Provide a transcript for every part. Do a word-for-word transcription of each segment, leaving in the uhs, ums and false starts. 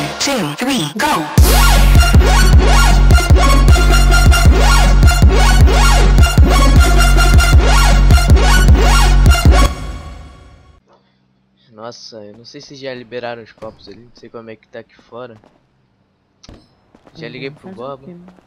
two, three, go! Nossa, eu não sei se já liberaram os copos ali, não sei como é que tá aqui fora. Já liguei pro Boba.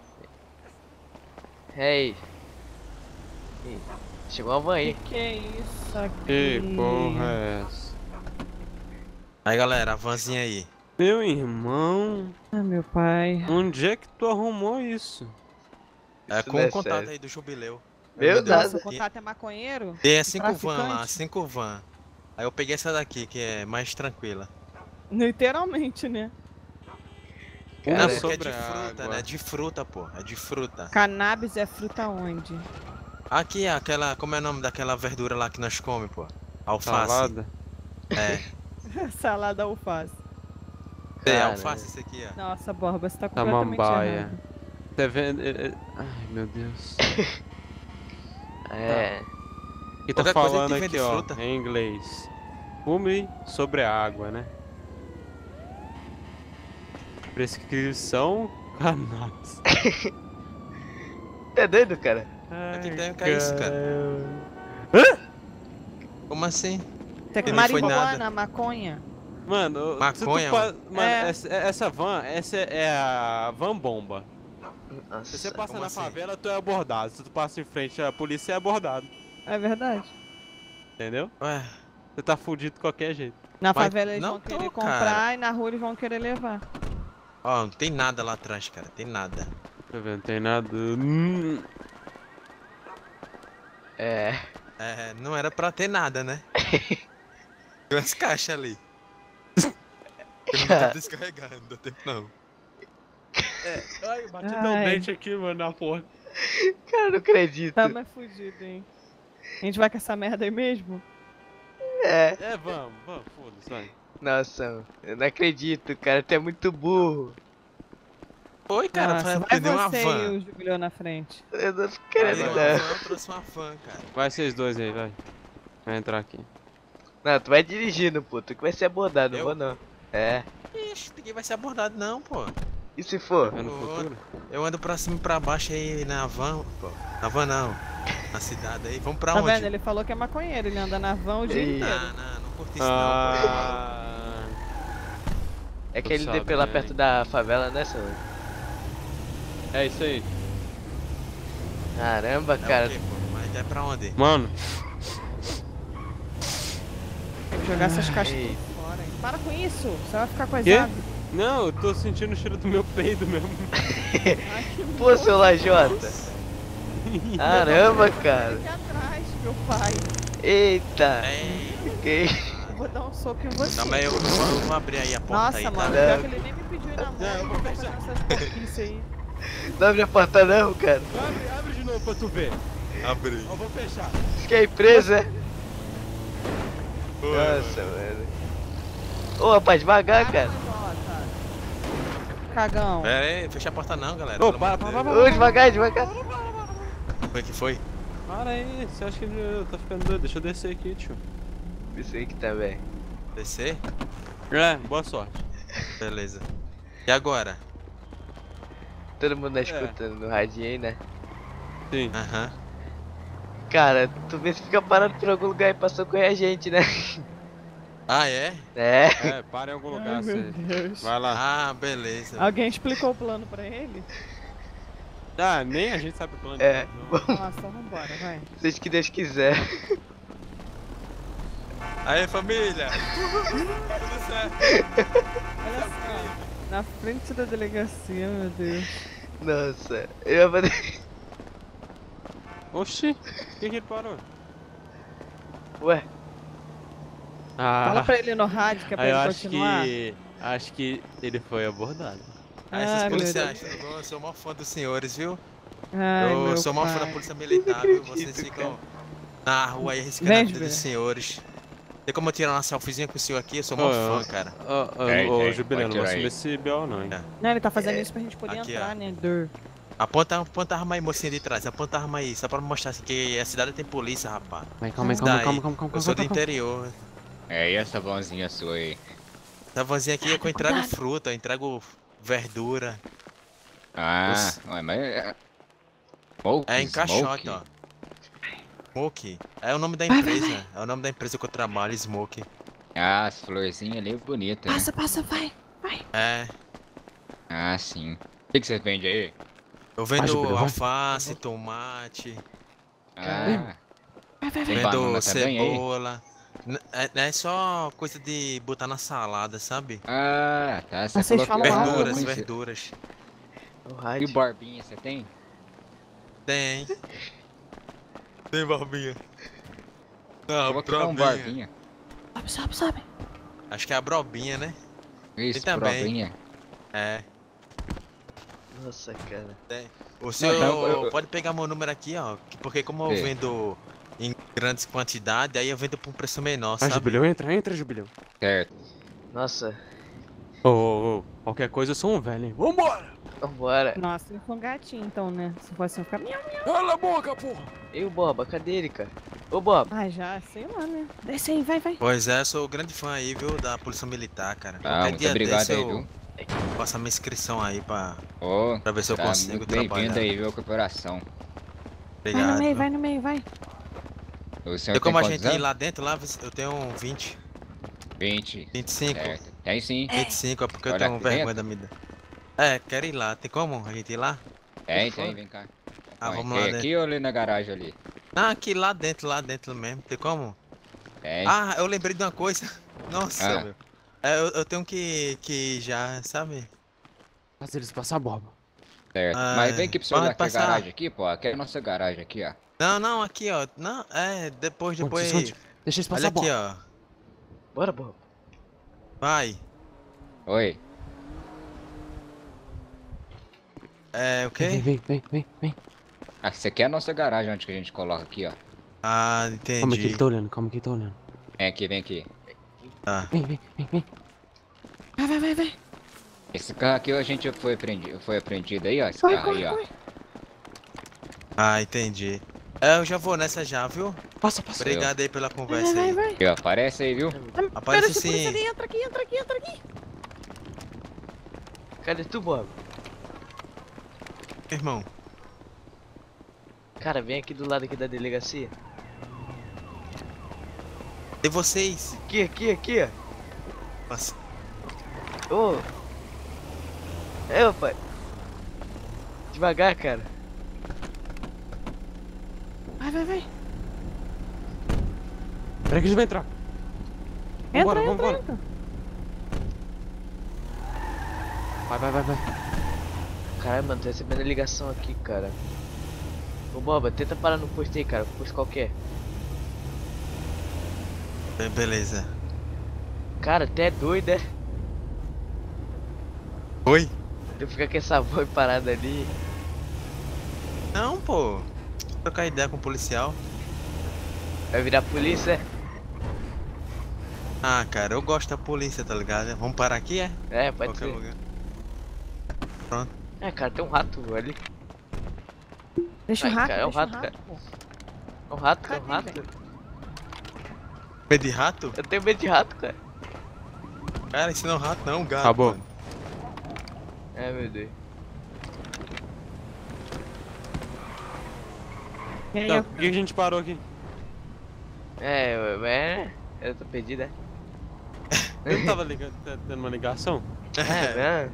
Hey! Ih, chegou a van aí. Que que é isso aqui? Que porra é essa? Aí galera, a vanzinha aí. Meu irmão, Ah, meu pai. onde é que tu arrumou isso? É Isso com não é o contato sério. aí do jubileu. Meu Deus. Deus. Nossa, o contato é maconheiro? Tem as cinco van Traficante? lá, cinco van. Aí eu peguei essa daqui, que é mais tranquila. Literalmente, né? Cara, Não, é porque é sobre de fruta, água. né? É de fruta, pô. É de fruta. Cannabis é fruta onde? Aqui, aquela... Como é o nome daquela verdura lá que nós comemos, pô? Alface. Salada? É. Salada alface. É, Cara, alface esse aqui, ó. Nossa, Borba, você tá completamente Samambaia. errado. Tá vendo? É, é- Ai, meu Deus. É. E tá Qualquer coisa falando que vem aqui, de ó, fruta. em inglês. Fume sobre a água, né? Prescrição cannabis. É doido, cara? Aqui tem o que é isso, cara? Como assim? Você quer Não foi marihuana, nada. maconha? Mano, se tu Maconha, pa- mano. mano, É. essa, essa van, essa é a van bomba. Nossa. Se você passa como na assim? favela, tu é abordado. Se tu passa em frente à polícia, é abordado. É verdade. Entendeu? Ué, Você tá fudido de qualquer jeito. Na Mas favela eles não vão tô, querer comprar cara. e na rua eles vão querer levar. ó, não tem nada lá atrás, cara. Tem nada. Tá vendo? Não tem nada. Hum. É. É, não era pra ter nada, né? Tem umas caixas ali. Eu não tá descarregando, não dá tempo não. Ai, bati Ai. teu dente aqui, mano, na porra. Cara, não acredito. Tá mais fudido, hein? A gente vai com essa merda aí mesmo? É. É, vamos, vamos, foda-se, vai. Nossa, eu não acredito, cara. Tu é muito burro. Oi, cara, Nossa, vai vai perder uma você van. e o Jubileu na frente. Eu não tô Cadê querendo, uma não. van? Eu trouxe uma van, cara. Vai vocês dois aí, vai. Vai entrar aqui. Não, tu vai dirigindo, pô. Tu que vai ser abordado, não Eu? vou não. É. Ixi, ninguém vai ser abordado não, pô. E se for? É no Ô, futuro? Eu ando pra cima e pra baixo aí na van, pô. Na van não. Na cidade aí. Vamos pra Tá onde? vendo? Ele falou que é maconheiro, ele anda na van o dia Ih. inteiro. Não, não, não curti isso Ah, É que Tu ele sabe, deu lá né? perto da favela, né, seu? é isso aí. Caramba, não. É cara. o quê, pô? Mas é pra onde? Mano, Tem que jogar essas caixas Ei. tudo fora, hein? Para com isso, você vai ficar Quê? coisado. não, eu tô sentindo o cheiro do meu peido mesmo. Ai, que Pô, seu Lajota. Caramba, Fica cara. aqui atrás, meu pai. Eita. Ei, Fiquei. Eu vou dar um soco em você. calma aí, eu, eu vou abrir aí a porta Nossa, aí, mano, tá? pior que ele nem me pediu ir na mão. Não, eu eu vou vou fechar. fazer essas porquices aí. Não abre a porta não, cara. Abre, abre de novo pra tu ver. Abri. Eu vou fechar. Fiquei preso, é? Oi, Nossa, mano. Ô, rapaz, devagar, cara. Cagão. Pera aí, fecha a porta não, galera. Ô, pelo para, amor de para, Deus. para, Ô, devagar, devagar. Foi que foi? Para aí, você acha que eu tô ficando doido? Deixa eu descer aqui, tio. Isso aí que tá, velho. Descer? É, boa sorte. Beleza. E agora? Todo mundo tá escutando no radinho aí, né? Sim. Aham. Cara, tu vê se fica parado por algum lugar e pra socorrer a gente, né? Ah, é? É. É, para em algum lugar, Ai, meu você. Deus. Vai lá. Ah, beleza. Alguém explicou o plano pra ele? Ah, nem a gente sabe o plano. É. Não. Nossa, vambora, vai. Seja que Deus quiser. Aí, família! Tudo certo? Olha só. Na frente da delegacia, meu Deus. Nossa, eu ia fazer. Oxi, por que, que ele parou? Ué, Ah, Fala pra ele no rádio que é pra aí eu ele acho continuar. que. Acho que ele foi abordado. Ah, esses Ai, meu policiais, Deus. tudo bom? Eu sou mó fã dos senhores, viu? Ai, eu meu sou mó fã da pai. polícia militar, viu? Não Vocês acredito, ficam na rua aí arriscando Vem, a vida Jubileu. dos senhores. Tem como eu tirar uma selfiezinha com o senhor aqui? Eu sou mó Ô, fã, cara. Ô, ô, Tem, ô, tem, Jubileu, pode não vou tirar aí. assumir esse B O não, hein? É. Não, ele tá fazendo isso pra gente poder Aqui, entrar, ó. né? Dur. Aponta, aponta a arma aí, mocinha de trás. Aponta a arma aí, só pra mostrar assim, que a cidade tem polícia, rapaz. Vai, calma aí, Isso calma, daí. calma, calma, calma, Eu sou do calma, calma. interior. É, e essa vanzinha sua aí? Essa vanzinha aqui é que eu entrego fruta, eu entrego verdura. Ah, Os- ué, mas é. Smoke, É em caixote, Smoke. ó. Smoke. É o nome da empresa. É o nome da empresa que eu trabalho, Smoke. Ah, as florzinhas ali bonitas. Passa, passa, vai. Vai. É. Ah, sim. O que, que você vende aí? Eu Vai, vendo Jubileu, vai. alface, tomate, Ah, Vai, vai, vai. Tem vendo banana também aí? cebola. N- É, é só coisa de botar na salada, sabe? ah, tá. Você Mas vocês falou que falam era- alto, Verduras, conheci- verduras. O E rádio. barbinha, você tem? Tem. Tem barbinha. Não, Vou criar um brobinha. barbinha. Sobe, sobe, sobe. Acho que é a brobinha, né? Isso, Tem também. barbinha. É. Nossa, cara. O senhor não, eu- eu- pode pegar meu número aqui, ó. que- Porque como eu É. vendo em grandes quantidades, aí eu vendo por um preço menor, Vai, sabe? Jubileu, entra, entra, Jubileu. Certo. Nossa. Ô, ô, ô, qualquer coisa eu sou um velho, hein? Vambora! Vambora. Nossa, ele foi um gatinho então, né? Se fosse eu ficar miau. Cala a boca, porra! E o Boba, cadê ele, cara? Ô, Boba. Ah, já, sei lá, né? Desce aí, vai, vai. Pois é, eu sou grande fã aí, viu, da Polícia Militar, cara. Ah, Qualquer muito dia obrigado desse aí, eu viu? faço a minha inscrição aí pra, Ô, pra ver se eu tá consigo muito trabalhar. bem-vindo aí, viu, corporação. Vai no Obrigado. meio, vai no meio, vai. O senhor Tem como a quantos gente ir anos? lá dentro, lá eu tenho vinte, vinte. vinte e cinco, Certo. Tem sim. vinte e cinco, é porque eu Olha tenho aqui vergonha dentro. da minha idade. É, quero ir lá, tem como a gente ir lá? Tem, fora. tem, vem cá. Ah, Ó, vamos tem lá dentro. aqui ou ali na garagem ali? Ah, aqui lá dentro, lá dentro mesmo, tem como? Tem. Ah, eu lembrei de uma coisa. Nossa, Ah. meu. É, eu, eu tenho que, que ir já, sabe? Faz eles passar a boba. Certo. Ah, Mas vem aqui pra você olhar pode aqui a passar. garagem aqui, pô. Aqui é a nossa garagem aqui, ó. Não, não, aqui, ó. Não, é, depois, Onde, depois. onde? Deixa eles passar Olha a boba. aqui, ó. Bora, Boba. Vai. Oi. É, o quê? Vem, vem, vem, vem, vem. Ah, isso aqui é a nossa garagem onde que a gente coloca aqui, ó. Ah, Calma que ele entendi. tá olhando, calma que ele tá olhando. Vem aqui, vem aqui. Tá. Vem, vem, vem, vem. Vai, vai, vai, vai. Esse carro aqui a gente foi apreendido, foi apreendido aí, ó. Esse Corre, carro aí, corre, ó. corre. Ah, entendi. É, eu já vou nessa já, viu? Passa, passa. Obrigado aí pela Vai, conversa vai, aí. vai. Aqui, ó. Aparece aí, viu? Aparece Espera, sim. polícia ali, entra aqui, entra aqui, entra aqui. Cadê tu, Boba? Irmão. Cara, vem aqui do lado aqui da delegacia. E vocês? Aqui, aqui, aqui, ó. Nossa, Ô! É, ô pai. Devagar, cara. Vai, vai, vai. Peraí que a gente vai entrar. Entra, Vambora, entra, vambora. entra. Vai, vai, vai, vai. Caralho, mano, tô recebendo ligação aqui, cara. Ô, Boba, tenta parar no posto aí, cara. Posto qualquer. be- beleza. Cara, até é doido, é? Oi? Tu fica com essa voz parada ali. Não, pô. Trocar ideia com o policial. Vai virar polícia, é? Ah, cara, eu gosto da polícia, tá ligado? Vamos parar aqui, é? É, pode Qualquer ser. lugar. É, cara, tem um rato ali. Deixa o Ai, rato, cara, é um deixa o rato, cara. pô. É um rato, é um Cadê, rato. Medo de rato? Eu tenho medo de rato, cara. Cara, isso não é um rato, não, é um gato. Acabou. mano. É, meu Deus. E aí, Não, eu- por que a gente parou aqui? É, é, eu tô perdido, é? Eu não tava ligando, tá tendo uma ligação? É,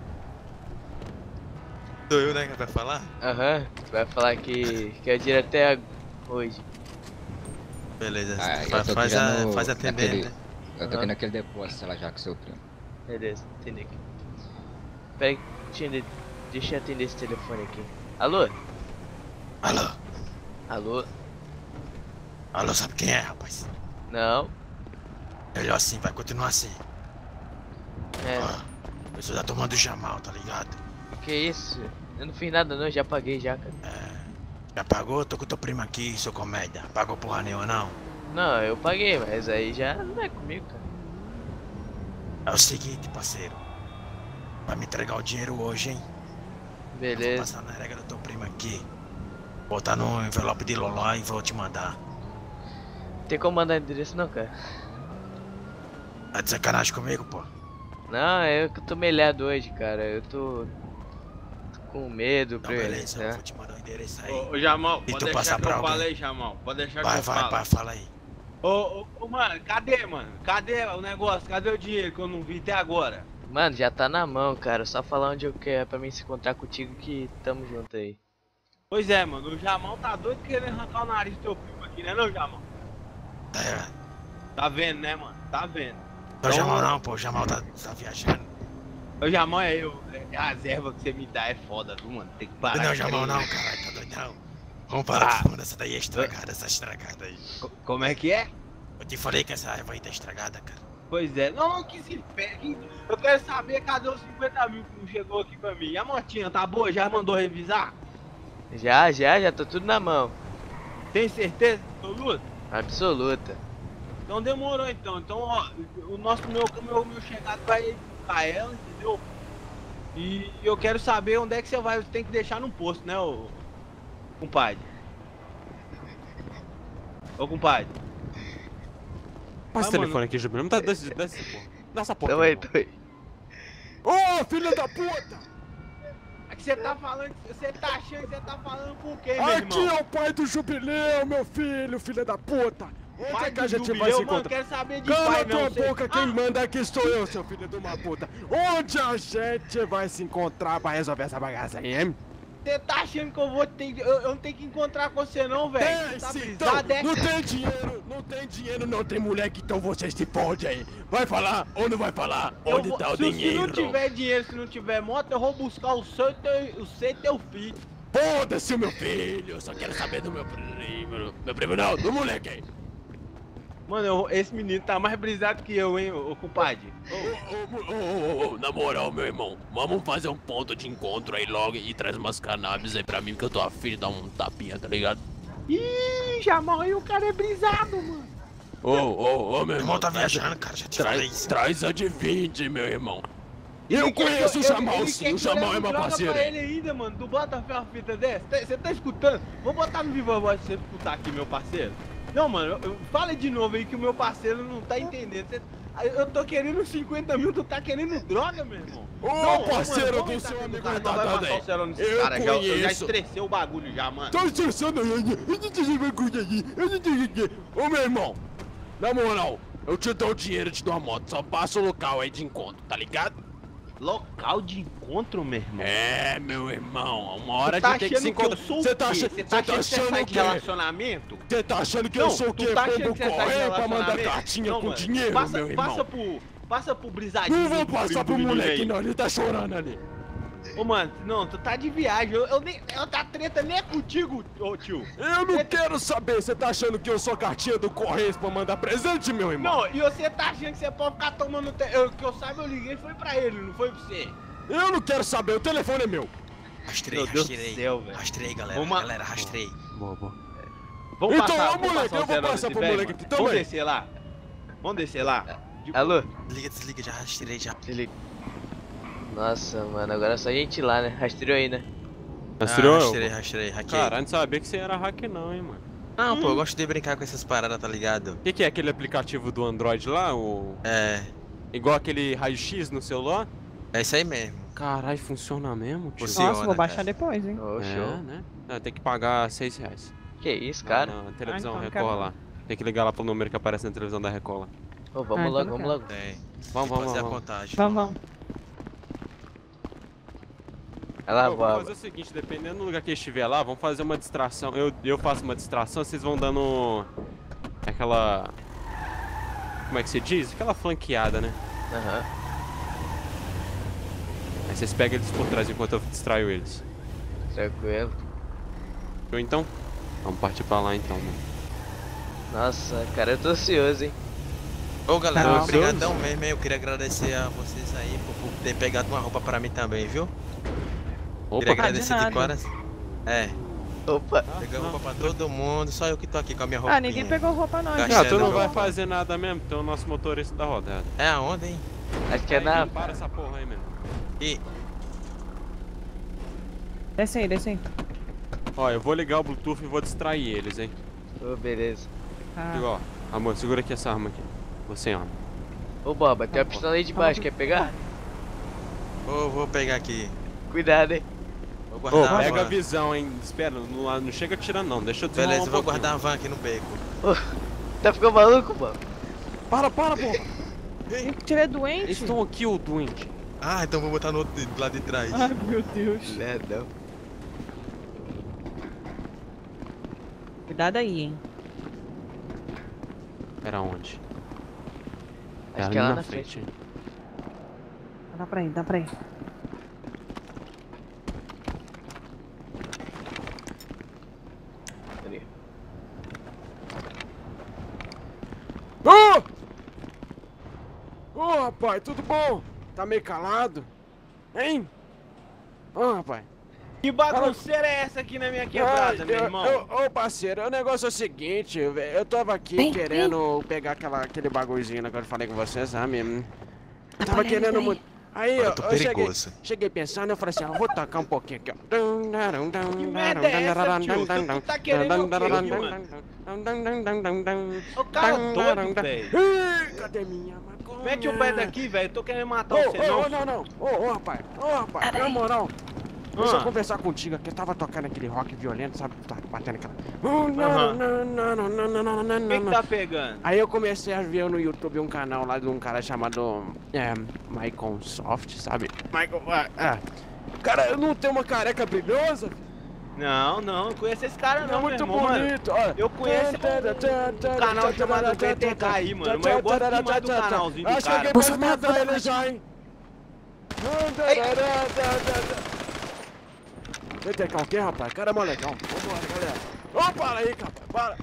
Sou eu, né, que vai falar? aham. Tu vai falar que, que eu tiro até hoje. Beleza, Ah, eu fa- tô aqui faz, já a, no- faz atender, naquele- né? Eu tô Aham. aqui naquele depósito lá já com seu primo. Beleza, entendi aqui. Pera aí, deixa eu atender- deixa eu atender esse telefone aqui. Alô? Alô? Alô? Alô, sabe quem é, rapaz? Não? Melhor assim, vai continuar assim. É, Ó, eu sou da turma do Jamal, tá ligado? que isso? Eu não fiz nada não, já paguei já, cara. Já pagou? Tô com teu primo aqui, seu comédia. Pagou porra nenhuma, não? Não, eu paguei, mas aí já não é comigo, cara. É o seguinte, parceiro. Vai me entregar o dinheiro hoje, hein? Vou Beleza. passar na regra do teu primo aqui. Botar no envelope de loló e vou te mandar. Tem como mandar endereço não, cara? Tá de sacanagem comigo, pô? Não, é eu que tô melhado hoje, cara. Eu tô, tô com medo, Não, pra beleza, eu né? vou te mandar o endereço aí. Ô, ô Jamal, E pode tu passar deixar que pra eu alguém? falo aí, Jamal. Pode deixar Vai, que eu vai, falo. vai, fala aí. Ô, ô, ô, mano, cadê, mano? Cadê o negócio? Cadê o dinheiro que eu não vi até agora? Mano, já tá na mão, cara. Só falar onde eu quero pra mim se encontrar contigo que tamo junto aí. Pois é, mano, o Jamal tá doido querendo arrancar o nariz do teu primo aqui, né, não, Jamal? É, Tá vendo, né, mano? Tá vendo. não é o Jamal não, pô, o Jamal tá, tá viajando. O Jamal é eu. É a reserva que você me dá é foda, viu, mano? Tem que parar. Não é o de Jamal querer- não, caralho, tá doidão. Vamos parar Ah. que mano, essa daí é estragada, essa estragada aí. Co- Como é que é? Eu te falei que essa raiva aí tá estragada, cara. Pois é. Não, não, que se pegue. Eu quero saber cadê os cinquenta mil que não chegou aqui pra mim. E a motinha tá boa? Já mandou revisar? Já, já, já tô tudo na mão. Tem certeza, absoluta? Absoluta. Então demorou então. Então, ó, o nosso meu, meu, meu chegado vai buscar ela, entendeu? E eu quero saber onde é que você vai. Você tem que deixar no posto, né, ô compadre? Ô compadre. Passa o Vai, telefone aqui, Jubileu. Não tá desse, desse porra. Dá essa porra. Tamo aí, aqui, tamo aí. Ô, filho da puta! É que você tá falando. Você tá achando que você tá falando com quem, meu Aqui irmão? é o pai do Jubileu, meu filho, filho da puta! Onde Pai é que a do gente vai Jubileu, se mano, encontrar? quero saber de Cala pai, a tua não. Você- boca, quem Ah, manda aqui sou eu, seu filho de uma puta. Onde a gente vai se encontrar pra resolver essa bagaça aí, hein? Você tá achando que eu vou ter. Eu, eu não tenho que encontrar com você, não, velho? Tem Você tá sim, brisado, então, é? não tem dinheiro, não tem dinheiro, não tem moleque, então você se fode aí. Vai falar ou não vai falar? Eu Onde vou- tá o se, dinheiro? Se não tiver dinheiro, se não tiver moto, eu vou buscar o seu e teu, o seu e teu filho. Foda-se o meu filho, eu só quero saber do meu primo. Meu primo não, do moleque aí. Mano, eu- esse menino tá mais brisado que eu, hein, ô, ô compadre. Ô, ô, ô, ô, ô, na moral, meu irmão, vamos fazer um ponto de encontro aí logo e traz umas cannabis aí pra mim, que eu tô afim de dar um tapinha, tá ligado? Ih, Jamal, aí o cara é brisado, mano. Ô, ô, ô, meu Meu irmão, irmão tá traz- viajando, cara, já te falei Traz, isso. traz a de vinte, meu irmão. Ele Eu quer que conheço o ele- Jamal, ele sim, quer o que eu Jamal leve é meu droga parceiro. pra hein? ele ainda, mano. Tu bota fé uma fita dessa? Tá- Você tá escutando? Vou botar no Viva Voz pra você escutar aqui, meu parceiro. Não, mano, eu- eu- fala de novo aí que o meu parceiro não tá entendendo. Você- eu tô querendo cinquenta mil, tu tá querendo droga, meu irmão? Ô, Não, parceiro mano, do vamos seu entrar amigo no cara, não vai retardado passar aí. o celular nesse Eu cara, já, eu já conheço. estressei o bagulho já, mano. Tô estressando aí. Ô, meu irmão, na moral, eu te dou o dinheiro, te dou a moto, só passa o local aí de encontro, tá ligado? Local de encontro, meu irmão? É, meu irmão, uma hora Você tá a gente tem que se achando que eu encontrar. sou o Você tá, quê? ach... Você tá achando que você achando sai o de quê? relacionamento? Você tá achando que Não, eu sou o tu quê? tá achando Pombo que você sai de correio pra mandar relacionamento? cartinha Não, com mano, dinheiro, passa, meu irmão? Passa pro, passa pro brisadinho. Não vou do passar pro primo do moleque menino não, ele tá chorando ali. aí. Ô, mano, não, tu tá de viagem. Eu, eu nem. Eu tá treta nem é contigo, ô tio. Eu não quero saber, você tá achando que eu sou cartinha do Correios pra mandar presente, meu irmão? Não, e você tá achando que você pode ficar tomando. Te... Eu, que eu saiba, eu liguei foi pra ele, não foi pra você. Eu não quero saber, o telefone é meu. Rastrei, Meu Deus do rastrei. céu, velho. Rastrei, galera, Uma- galera, rastrei. Boa, boa. Vamos Então, passar, ô, vamos moleque, passar eu o vou celular passar desse pro velho, moleque mano. aqui Vamos também. descer lá. Vamos descer lá. De- Alô? Liga, desliga, já rastrei já. Desliga. Nossa, mano, agora é só a gente ir lá, né? Rastreou aí, né? Rastreou? Ah, rastrei, rastrei, hackei. Cara, não sabia que você era hack não, hein, mano. Não, pô, eu gosto de brincar com essas paradas, tá ligado? O que, que é aquele aplicativo do Android lá? O... É, Igual aquele raio-x no celular? é isso aí mesmo. Caralho, funciona mesmo, tio? Funciona, Nossa, vou baixar cara. depois, hein? Ô, É, show. né? Ah, tem que pagar seis reais. Que isso, cara? Na, na televisão Ah, então não Record quero lá. Tem que ligar lá pro número que aparece na televisão da Record lá. Ô, Ah, vamos então logo, não vamos quero. logo. Tem. Vamos, Tem que vamos, fazer a vamos. contagem. Vamos, vamos. Vai lá, Ô, vamos fazer boa. o seguinte, dependendo do lugar que estiver lá, vamos fazer uma distração. Eu, eu faço uma distração, vocês vão dando aquela... Como é que se diz? Aquela flanqueada, né? Aham. Aí vocês pegam eles por trás enquanto eu distraio eles. Tranquilo. Ou então? Vamos partir pra lá então, mano. Nossa, cara, eu tô ansioso, hein? Ô, galera, Não, obrigadão mesmo, hein? Eu queria agradecer a vocês aí por, por ter pegado uma roupa pra mim também, viu? Queria Opa! agradecer de nada. coração. É, Opa. peguei não. roupa pra todo mundo, só eu que tô aqui com a minha roupa. Ah, ninguém pegou roupa não, Gastei Ah, gente. tu não não. vai fazer nada mesmo, tu é o nosso motorista da rodada. É aonde, hein? Acho que é Aí, na... Para essa porra aí mesmo. E Desce aí, desce aí. Ó, eu vou ligar o Bluetooth e vou distrair eles, hein. Ô, beleza. Ah, Digo, ó, amor, segura aqui essa arma aqui. Você, ó. Ô Boba, tem uma pistola aí de baixo, quer pegar? Vou, vou pegar aqui. Cuidado, hein. Vou Ô, guardar a pega a van. visão, hein? Espera, não, não chega atirando não, deixa eu desenrolar Beleza, um vou pouquinho. guardar a van aqui no beco. Tá ficando maluco, Boba? Para, para, pô! Ele é doente? Eles estão aqui, o doente. Ah, então vou botar no outro do lado de trás. Ai, meu Deus. Lerdão. Cuidado aí, hein. Era onde? Acho Era que é ali lá na frente. hein? Dá pra ir, dá pra ir. Ali. Ô! Ô, rapaz, tudo bom? Tá meio calado? Hein? Ô, rapaz. Que bagunceira é essa aqui na minha quebrada, Ah, meu eu- irmão? eu- Ô, parceiro, o negócio é o seguinte, eu, eu tava aqui Vem, querendo pegar aquela, aquele bagulhozinho que eu falei com você, sabe? Eu tava Olha, querendo peraí. muito. Aí, Agora eu, eu tô eu cheguei, perigoso. cheguei pensando, eu falei assim, ah, eu vou tacar um pouquinho aqui, ó. Que merda é essa, tio? Tu tá querendo o quê aqui, mano? Ô, cara doido, velho. Ih, cadê minha maconha? Mete o pé daqui, velho. Tô querendo matar Ô, você, ô, não. não, não. Ô, ô, rapaz. Ô, rapaz, na moral. Deixa eu Ah. conversar contigo aqui. Eu tava tocando aquele rock violento, sabe? Tava batendo aquela. Aham. Não, não, não, não, não, não, não, O que que não. tá pegando? Aí eu comecei a ver no YouTube um canal lá de um cara chamado é, Michael Soft, sabe? Michael. Ah, é. Cara, não tem uma careca brilhosa? Não, não. Não conheço esse cara, É não, muito meu irmão, mano. bonito. Olha. Eu conheço um canal chamado B T K aí, mano. Mas eu gosto demais do canalzinho do Acho que cara. alguém pode matar ele já, hein? B T K o quê, rapaz? Cara, molecão. Vambora, galera. Ô, para aí, rapaz. Para.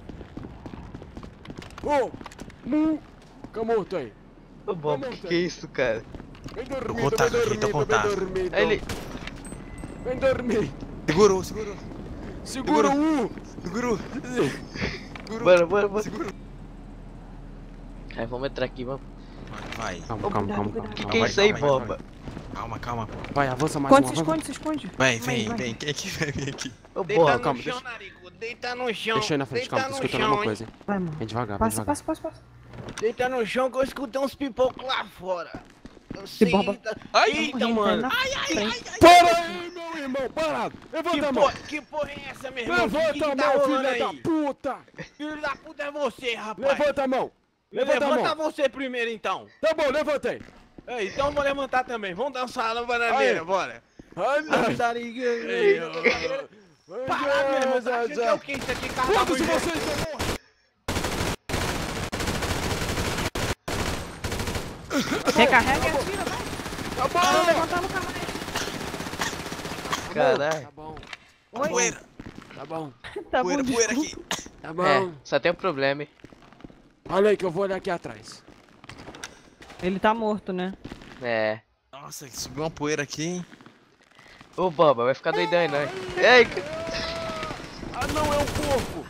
Ô, mu. Fica morto aí. Ô Boba, que que é isso, cara? Vem dormido, Tô contato vem aqui, tô dormido, vem contato. dormido. Aí ele... Vem dormir. Segurou, segurou. Segura o U. Segurou. Segurou. Bora, bora, bora. Segurou. Aí, vamos entrar aqui, vamos. Vai, Calma, calma, calma, calma. Que calma. que é vai, isso aí, calma, vai, Boba? calma, calma. Vai, avança mais Esconde, uma. se vai, esconde, se esconde. Vai, Vai, vem, vai. vem. Quem é que vai vir aqui? Ô Deita Boba, no calma, chão, deixa- Narico. Deita no chão. Deixa aí na frente, Deita calma, tô no escutando chão, alguma hein. coisa, hein? Vai, mano. Vem devagar, vem Passa, devagar. passa, passa, passa. Deita no chão que eu escutei uns pipocos lá fora. Eu sei. Boba. Eita, Ai, eita, Correndo, mano. na frente. Para aí, meu irmão, parado. Que Levanta a mão. porra, que porra é essa, meu irmão? Levanta que a que tá mão, rolando filha da aí? puta. Filho da puta é você, rapaz. Levanta a mão. Levanta a Levanta mão. você primeiro, então. Tá bom, levantei. É, então eu vou levantar também. Vamos dançar na bananeira, Aí. bora. Ai, Ai, tá ligado? Para, meu irmão. Tá achando que é o que isso aqui? Carro da Foda-se mulher. vocês, meu irmão. Recarrega e atira, vai. Tá Pra bom. levantar no carro. Caralho. Tá bom, Oi. Poeira, tá bom, Tá poeira, bom, poeira desculpa. aqui. tá bom. É, só tem um problema, hein? Olha aí que eu vou olhar aqui atrás. Ele tá morto, né? É. Nossa, subiu uma poeira aqui, hein? Ô Boba, vai ficar doidão aí, não. Ei, ca- Ah, não, é um porco.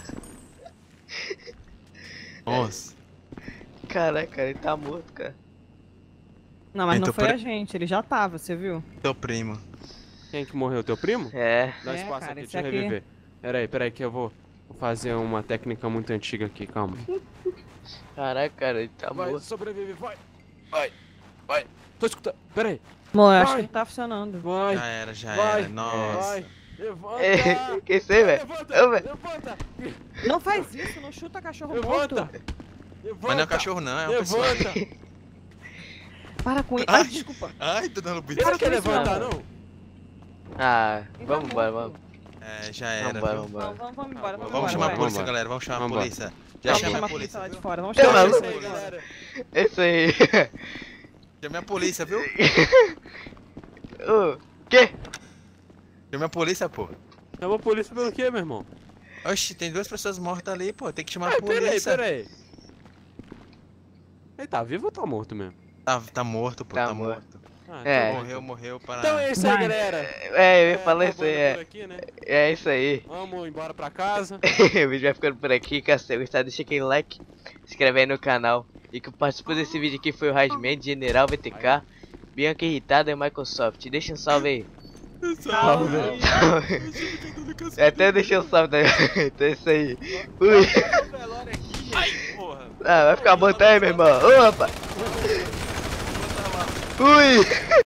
Nossa. caraca, ele tá morto, cara. Não, mas Então, não foi por- a gente, ele já tava, você viu? Teu primo. Quem que morreu? Teu primo? É. Dá É, espaço cara, aqui, esse deixa eu aqui- reviver. Pera aí, pera aí que eu vou vou fazer uma técnica muito antiga aqui, calma. Caraca, cara, ele tá Vai, morto. sobrevive, vai. Vai, vai. Tô escutando, pera aí. Bom, eu acho Vai. que ele tá funcionando. Vai, Já era, já vai, era. Nossa. vai. Levanta. É, que isso aí, velho? Levanta, Ô, velho. levanta, Não faz isso, não chuta cachorro morto. levanta. Levanta. Mas não é um cachorro, não, é uma pessoa. Levanta. Para com isso. Ai. Ai, desculpa. Ai, tô dando bico. Ele não quer com isso, levantar, não. não? Ah, Ele vamos tá embora, morto. vamos. É, já era. Vambora, viu? vambora. Vamos, vamos, vamos embora, vamos, Vamos embora, chamar a vai. polícia, Vambora. galera. Vamos chamar a Vambora. polícia. Já Vamos chama chamar a polícia. lá de viu? fora, vamos Tá chamar a maluco? polícia aí, galera. É isso aí. Chame a polícia, viu? Ô, quê? Chame a polícia, pô. Chama a polícia pelo quê, meu irmão? Oxi, tem duas pessoas mortas ali, pô. Tem que chamar a Ai, pera aí, polícia. pera aí. Ele tá vivo ou tá morto mesmo? Tá, tá morto, pô. Tá Tá, morto. morto. Ah, É. então bom, Morreu, morreu para. Então é isso aí, Vai. galera. É, eu ia falar isso aí, acabando por é. aqui, né? É isso aí. Vamos embora pra casa. O vídeo vai ficando por aqui, caso você gostar, deixa aquele like, se inscreve aí no canal. E que participou desse vídeo aqui foi o Rasman, General V T K, Bianca Irritada e Microsoft. Deixa um salve aí. Salve. Até deixei um salve aí. Então é isso aí. Fui. Velório aqui, gente. Porra. Ah, vai ficar bom até aí, meu irmão. Ô, rapaz. Ui!